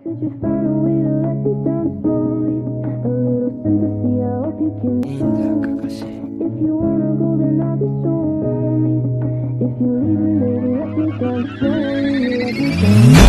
Could you find a way to let me down slowly? A little sympathy, I hope you can show me. If you wanna go, then I'll be so lonely. If you're leaving, baby, let me down slowly. Let me down.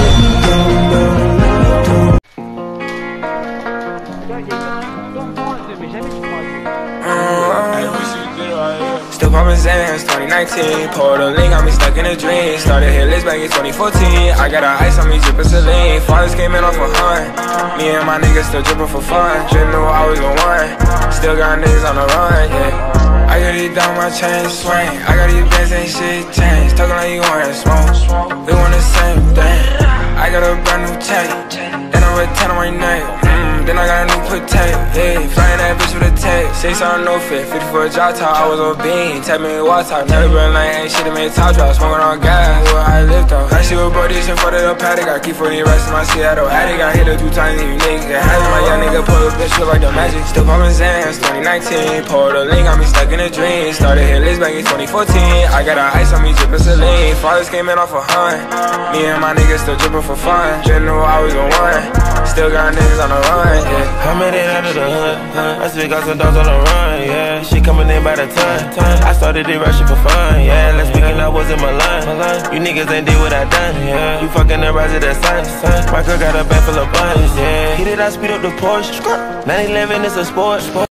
Still poppin' Zans, 2019. Pulled a link, got me stuck in a dream. Started hit list back in 2014. I got a ice on me, drippin' saline. Fathers came in off a hunt. Me and my niggas still drippin' for fun. Just knew I was gon' win. Still got niggas on the run, yeah. I got these down, my chain swing. I got these bands, ain't shit changed. Talkin' like you wanna smoke. We want the same thing. I got a brand new chain. Then I'm with 10 on my neck. Then I got a new potato, yeah. Flying that bitch with a tape. 6 on no fit, 50 for a drop top. I was on bean, tap me with water. Never been like ain't shit to make top drop. Smoking on gas, where I live though. I see what bro this in front of the paddock. I keep 40 rest in my Seattle attic. I hit her 2 times, you niggas get hazard. My young nigga pull up, bitch feel like the magic. Still poppin' Zans, 2019. Pulled a link, got me stuck in a dream. Started hit list back in 2014. I got a ice on me, drippin' saline. Fathers came in off a hunt. Me and my niggas still drippin' for fun. Just knew I was gon' win. Still got niggas on the run, yeah. I made it out of the hood, I still got some dogs on the run, yeah. She coming in by the ton. I started it rushing for fun, yeah. Last weekend I was in Milan. You niggas ain't did what I done, yeah. You fucking the rise of the sun. My girl got a bag full of buns, yeah. Hit it, I speed up the Porsche. 911 is a sport.